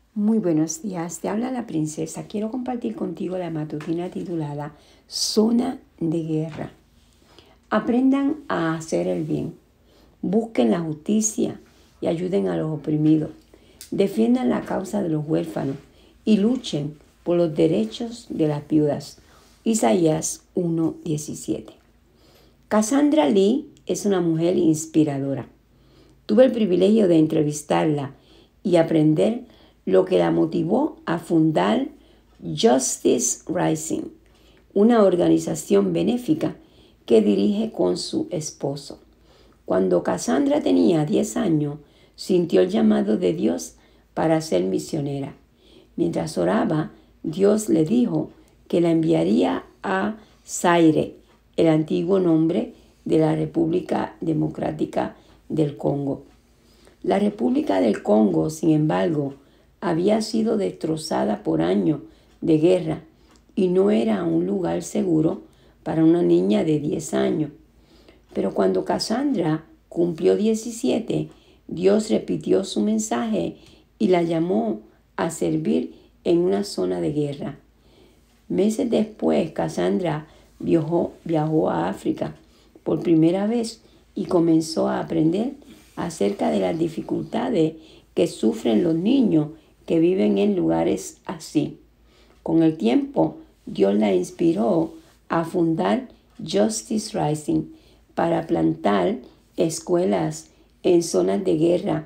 Muy buenos días, te habla la princesa. Quiero compartir contigo la matutina titulada Zona de Guerra. Aprendan a hacer el bien, busquen la justicia y ayuden a los oprimidos. Defiendan la causa de los huérfanos y luchen por los derechos de las viudas. Isaías 1:17. Cassandra Lee es una mujer inspiradora. Tuve el privilegio de entrevistarla y aprender lo que la motivó a fundar Justice Rising, una organización benéfica que dirige con su esposo. Cuando Cassandra tenía 10 años, sintió el llamado de Dios para ser misionera. Mientras oraba, Dios le dijo que la enviaría a Zaire, el antiguo nombre de la República Democrática del Congo. La República del Congo, sin embargo, había sido destrozada por años de guerra y no era un lugar seguro para una niña de 10 años. Pero cuando Cassandra cumplió 17, Dios repitió su mensaje y la llamó a servir en una zona de guerra. Meses después, Cassandra viajó a África por primera vez y comenzó a aprender acerca de las dificultades que sufren los niños que viven en lugares así. Con el tiempo, Dios la inspiró a fundar Justice Rising para plantar escuelas en zonas de guerra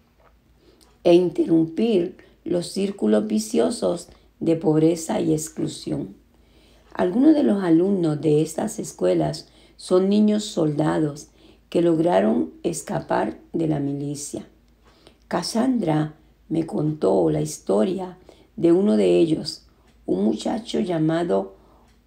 e interrumpir los círculos viciosos de pobreza y exclusión. Algunos de los alumnos de estas escuelas son niños soldados que lograron escapar de la milicia. Cassandra me contó la historia de uno de ellos, un muchacho llamado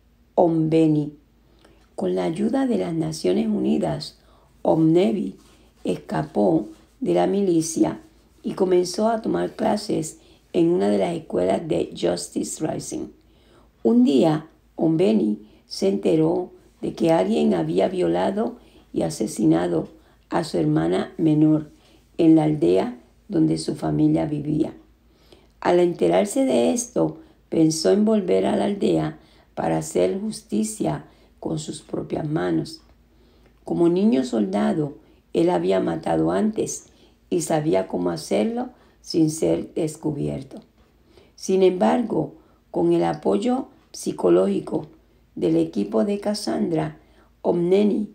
Ombeni. Con la ayuda de las Naciones Unidas, Omnebi escapó de la milicia y comenzó a tomar clases en una de las escuelas de Justice Rising. Un día, Ombeni se enteró de que alguien había violado y asesinado a su hermana menor en la aldea donde su familia vivía. Al enterarse de esto, pensó en volver a la aldea para hacer justicia con sus propias manos. Como niño soldado, él había matado antes y sabía cómo hacerlo sin ser descubierto. Sin embargo, con el apoyo psicológico del equipo de Cassandra, Omneni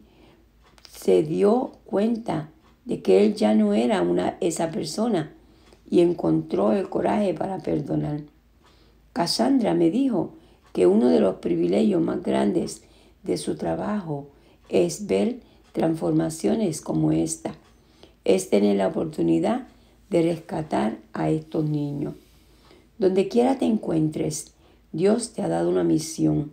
se dio cuenta de que él ya no era esa persona y encontró el coraje para perdonar. Cassandra me dijo que uno de los privilegios más grandes de su trabajo es ver transformaciones como esta. Es tener la oportunidad de rescatar a estos niños. Donde quiera te encuentres, Dios te ha dado una misión.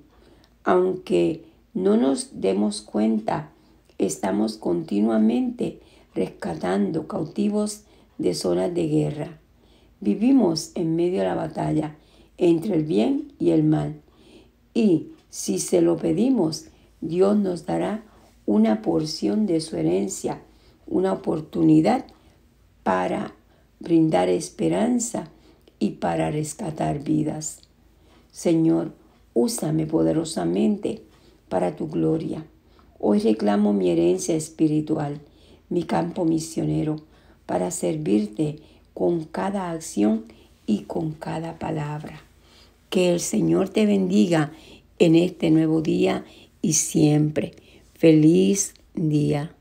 Aunque no nos demos cuenta, estamos continuamente rescatando cautivos de zonas de guerra. Vivimos en medio de la batalla entre el bien y el mal. Y si se lo pedimos, Dios nos dará una porción de su herencia, una oportunidad para brindar esperanza y para rescatar vidas. Señor, úsame poderosamente para tu gloria. Hoy reclamo mi herencia espiritual, mi campo misionero, para servirte con cada acción y con cada palabra. Que el Señor te bendiga en este nuevo día y siempre. Feliz día.